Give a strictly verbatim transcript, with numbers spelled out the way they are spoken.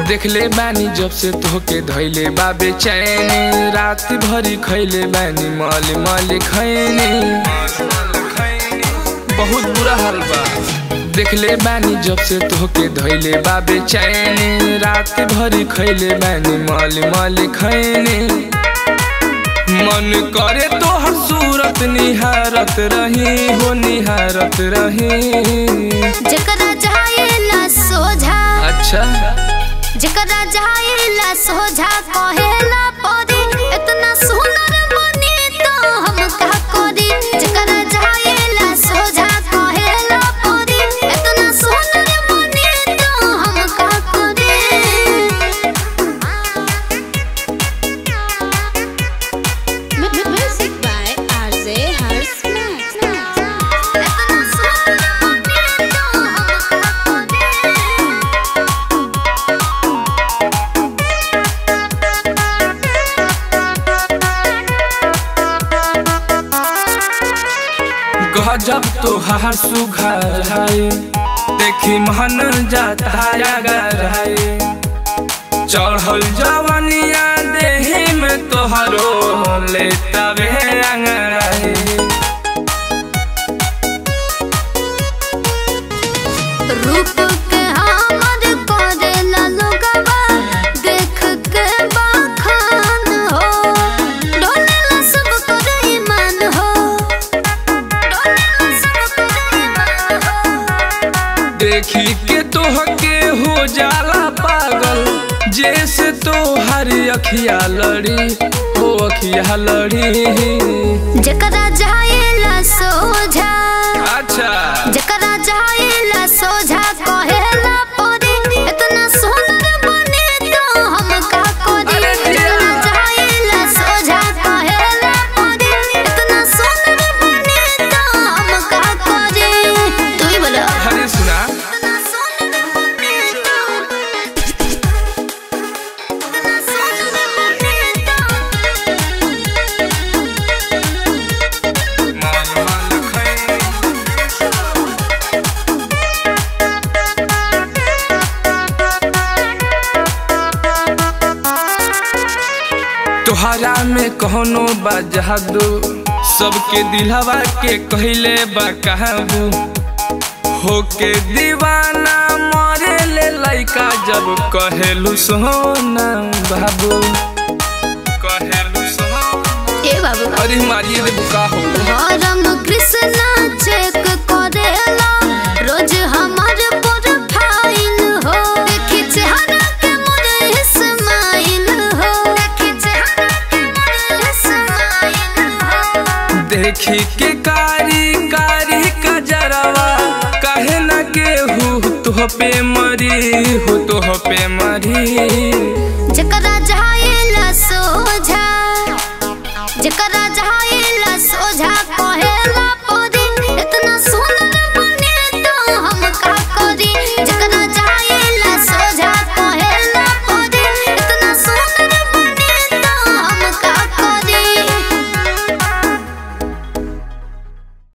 देखले बानी जब से तोहके धैले बाबे चैनी रात भरी खैले बानी मल मल खैनी बहुत बुरा हाल बा। देखले बानी जब से तोहके धैले बाबे चैनी रात भरी खैले बानी मल मल खैनी मन करे तोहर सूरत निहारत रही हो निहारत रही जकरा जाएला सोझा अच्छा जकरा जाएला सोझा कहेला परी इतना सुंदर बनी तो हम का करी जकरा जाएला सोझा कहेला परी इतना सुंदर बनी तो हम का करी म्यूजिक बाय आरजे हर्ष इतना सुंदर बनी तो हम का जब तो हार सुघर है देखी मन जाता है चढ़ल जवनिया देही में तोहरो लेता वे अंगड़ाई रूप के हमर करेला लोगवा देख के बखान हो डोलेला सब करे ईमान हो डोलेला सब करे ईमान हो देखी के तोहके हो जाला पागल जैसे तोहरी अखिया लड़ी हो अखिया लड़ी जकरा जाएला सोझा अच्छा जकरा जाएला सोझा कहेला परी इतना सुंदर बनी तो हम का करी जकरा जाएला सोझा कहेला परी इतना सुंदर बनी तो हम का करी तू ही बोलो हरे सुना इतना सुंदर बनी तो इतना सुंदर बनी तो माल माल खैनी तोहरा में कहनो बा जादू सबके दिलवा के कहले बा काबू होके दीवाना मरे ले लइका जब कहेलु सोना बाबू कहेलु सोना ए बाबू अरे मारिए दे बुका हो हरम कृष्णा चेक करेला रोज हमार प्रोफाइल हो देखी चेहरा के मोर इस्माइल हो देखी चेहरा के मोर इस्माइल हो देखी के कारी कारी कजरवा काहे न केहू तुह पे मरी हो तुह पे मरी जकरा जाएला सोझा जकरा जाए